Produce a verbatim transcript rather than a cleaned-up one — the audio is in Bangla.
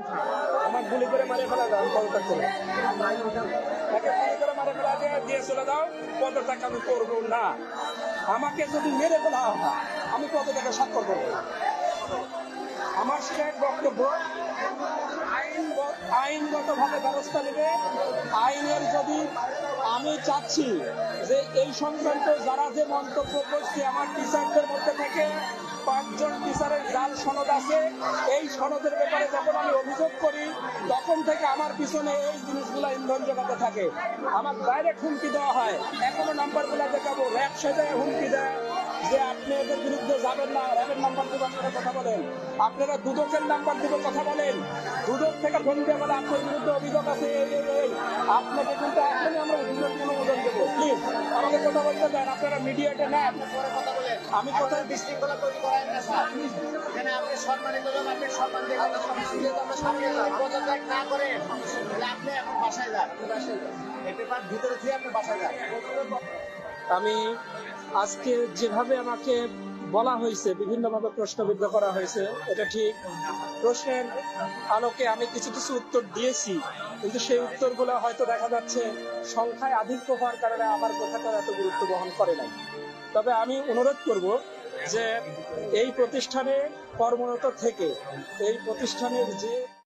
আমার গুলি করে মারে ফেলা দাও, আমি পদত্যাগ করবো। তাকে গুলি করে মারে ফেলা দিয়ে দিয়ে চলে দাও, পদত্যাগ আমি করবো না। আমাকে যদি মেরে ফেলা হয় আমি পদত্যাগে স্বাক্ষর করবো। আমার সেটাই বক্তব্য। আইন আইনগত ভাবে ব্যবস্থা নেবে। আইনের যদি আমি চাচ্ছি যে এই সংক্রান্ত যারা যে মন্তব্য করছে আমার টিচারদের মধ্যে থেকে পাঁচজন টিচারের জাল সনদ আছে, এই সনদের ব্যাপারে যখন আমি অভিযোগ করি তখন থেকে আমার পিছনে এই জিনিসগুলো ইন্ধন জোগাতে থাকে। আমার ডাইরেক্ট হুমকি দেওয়া হয়, এখনো নাম্বার গুলা দেখাবো, র্যাব সেটাই হুমকি দেয় যে আপনি এদের বিরুদ্ধে যাবেন না, র্যাবের নাম্বার দিব আপনারা কথা বলেন, আপনারা দুদকের নাম্বার দিব কথা বলেন, দুদক থেকে ফোন দিয়ে বলে আপনার বিরুদ্ধে অভিযোগ আছে এই এই এই আপনাকে কিন্তু এখনই আমরা অনুমোদন দেবো, প্লিজ আমাকে কথা বলতে দেন, আপনারা মিডিয়াতে নেন। আমি কোথায় বিশৃঙ্খলা তৈরি করেন না স্যার, এখানে আপনি সম্মানিত লোক, আপনি সম্মান দিয়ে পদত্যাগ না করে আপনি এখন বাসায় যান, এই পেপার ভিতরে দিয়ে আপনি বাসায় যান। আমি আজকে যেভাবে আমাকে বলা হয়েছে, বিভিন্নভাবে প্রশ্নবিদ্ধ করা হয়েছে, এটা ঠিক। প্রশ্নের আলোকে আমি কিছু কিছু উত্তর দিয়েছি, কিন্তু সেই উত্তরগুলো হয়তো দেখা যাচ্ছে সংখ্যায় আধিক্য হওয়ার কারণে আমার কথাটার এত গুরুত্ব বহন করে নাই। তবে আমি অনুরোধ করব যে এই প্রতিষ্ঠানে কর্মরত থেকে এই প্রতিষ্ঠানের যে